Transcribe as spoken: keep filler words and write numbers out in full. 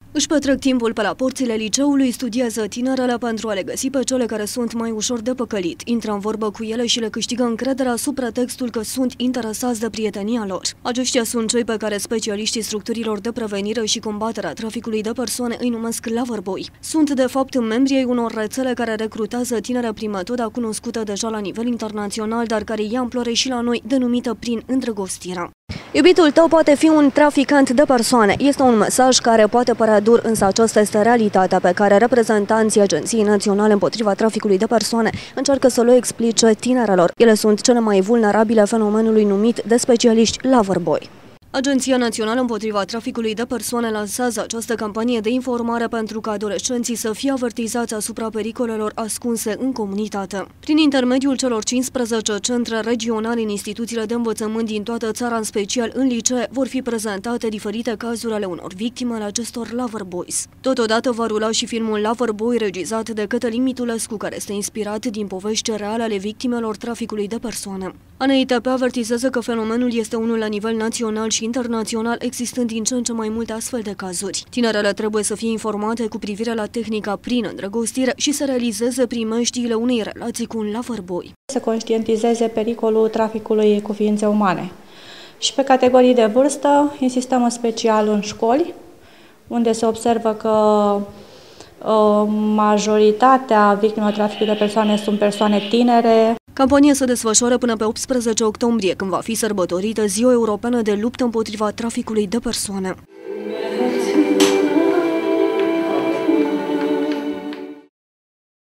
Își petrec timpul pe la porțile liceului, studiază tinerele pentru a le găsi pe cele care sunt mai ușor de păcălit. Intră în vorbă cu ele și le câștigă încrederea sub pretextul că sunt interesați de prietenia lor. Aceștia sunt cei pe care specialiștii structurilor de prevenire și combaterea traficului de persoane îi numesc loverboy. Sunt de fapt membrii ai unor rețele care recrutează tinere prin metoda cunoscută deja la nivel internațional, dar care ia amploare și la noi, denumită prin îndrăgostirea. Iubitul tău poate fi un traficant de persoane. Este un mesaj care poate părea dur, însă aceasta este realitatea pe care reprezentanții Agenției Naționale împotriva traficului de persoane încearcă să le explice tinerelor. Ele sunt cele mai vulnerabile fenomenului numit de specialiști loverboy. Agenția Națională împotriva traficului de persoane lansează această campanie de informare pentru ca adolescenții să fie avertizați asupra pericolelor ascunse în comunitate. Prin intermediul celor cincisprezece centre regionale în instituțiile de învățământ din toată țara, în special în licee, vor fi prezentate diferite cazuri ale unor victime ale acestor loverboys. Totodată va rula și filmul Loverboy, regizat de Cătălin Mitulescu, care este inspirat din povești reale ale victimelor traficului de persoane. A N I T P avertizează că fenomenul este unul la nivel național și internațional, existând din ce în ce mai multe astfel de cazuri. Tinerele trebuie să fie informate cu privire la tehnica prin îndrăgostire și să realizeze primeștiile unei relații cu un loverboy. Să conștientizeze pericolul traficului cu ființe umane. Și pe categorii de vârstă insistăm în special în școli, unde se observă că uh, majoritatea victimelor traficului de persoane sunt persoane tinere. Campania se desfășoară până pe optsprezece octombrie, când va fi sărbătorită Ziua Europeană de Luptă împotriva traficului de persoane.